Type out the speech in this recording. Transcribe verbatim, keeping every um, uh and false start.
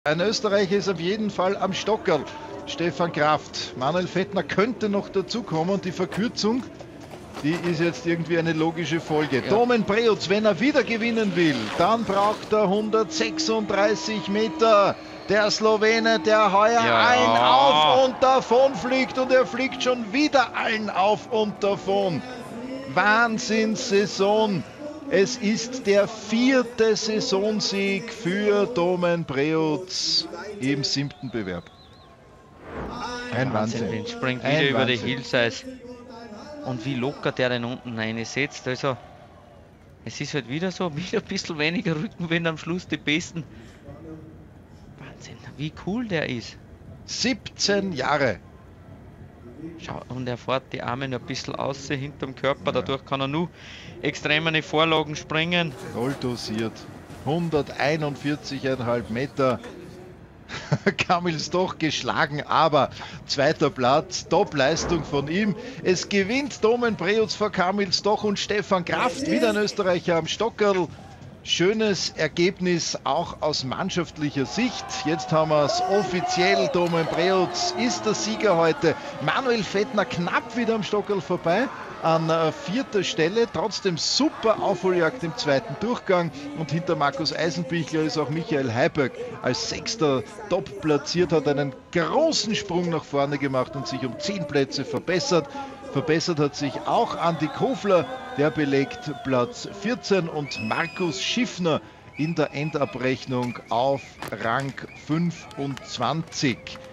Ein Österreicher ist auf jeden Fall am Stockerl. Stefan Kraft. Manuel Fettner könnte noch dazukommen und die Verkürzung, die ist jetzt irgendwie eine logische Folge. Ja. Domen Preutz, wenn er wieder gewinnen will, dann braucht er hundertsechsunddreißig Meter. Der Slowene, der heuer ja. ein auf und davon fliegt, und er fliegt schon wieder allen auf und davon. Wahnsinnssaison. Es ist der vierte Saisonsieg für Domen Preutz im siebten Bewerb. Ein Wahnsinn. Wahnsinn. Den springt wieder über die Hillsize. Und wie locker der den unten reinsetzt. Also, es ist halt wieder so, wieder ein bisschen weniger Rückenwind am Schluss, die Besten. Wahnsinn, wie cool der ist. siebzehn Jahre. Schau, und er fährt die Arme noch ein bisschen aus hinterm Körper, dadurch kann er nur extrem an die Vorlagen springen. Voll dosiert. hunderteinundvierzig Komma fünf Meter. Kamil Stoch geschlagen, aber zweiter Platz, Top-Leistung von ihm. Es gewinnt Domen Preutz vor Kamil Stoch und Stefan Kraft, wieder ein Österreicher am Stockerl. Schönes Ergebnis auch aus mannschaftlicher Sicht. Jetzt haben wir es offiziell. Domen Preutz ist der Sieger heute. Manuel Fettner knapp wieder am Stockerl vorbei an äh, vierter Stelle. Trotzdem super Aufholjagd im zweiten Durchgang. Und hinter Markus Eisenbichler ist auch Michael Heiberg als Sechster top platziert, hat einen großen Sprung nach vorne gemacht und sich um zehn Plätze verbessert. Verbessert hat sich auch Andi Kofler, der belegt Platz vierzehn, und Markus Schiffner in der Endabrechnung auf Rang fünfundzwanzig.